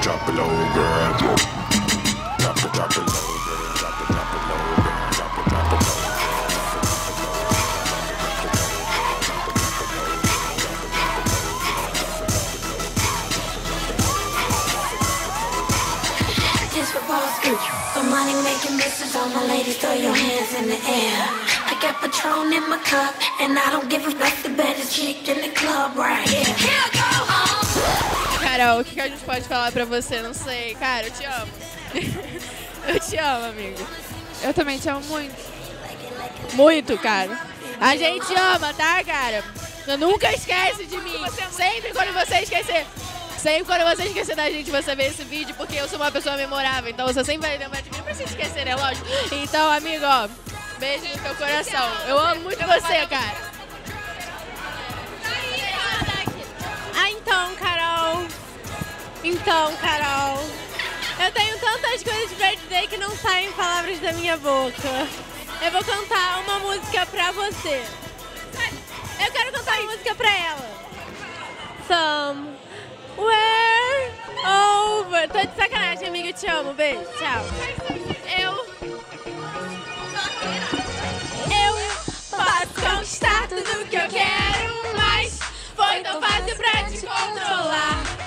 drop it low, girl. Drop it low, girl. Drop it low, girl. Drop it low. This for Wall Street. For money making misses, all my ladies throw your hands in the air. I got Patron in my cup, and I don't give a fuck, the baddest chick in the club right here. Here I go. Carol, o que a gente pode falar pra você? Não sei. Cara, eu te amo. Eu te amo, amigo. Eu também te amo muito. Muito, cara. A gente ama, tá, cara? Você nunca esquece de mim. Sempre quando você esquecer. Sempre quando você esquecer da gente, você vê esse vídeo, porque eu sou uma pessoa memorável. Então você sempre vai lembrar de mim. Não precisa esquecer, né? Lógico. Então, amigo, ó. Beijo no teu coração. Eu amo muito você, cara. Então, Carol, eu tenho tantas coisas pra dizer que não saem palavras da minha boca. Eu vou cantar uma música pra você. Eu quero cantar uma música pra ela. Somewhere over. Tô de sacanagem, amiga, eu te amo. Beijo, tchau. Eu posso conquistar tudo que eu quero, mas foi tão fácil pra te controlar.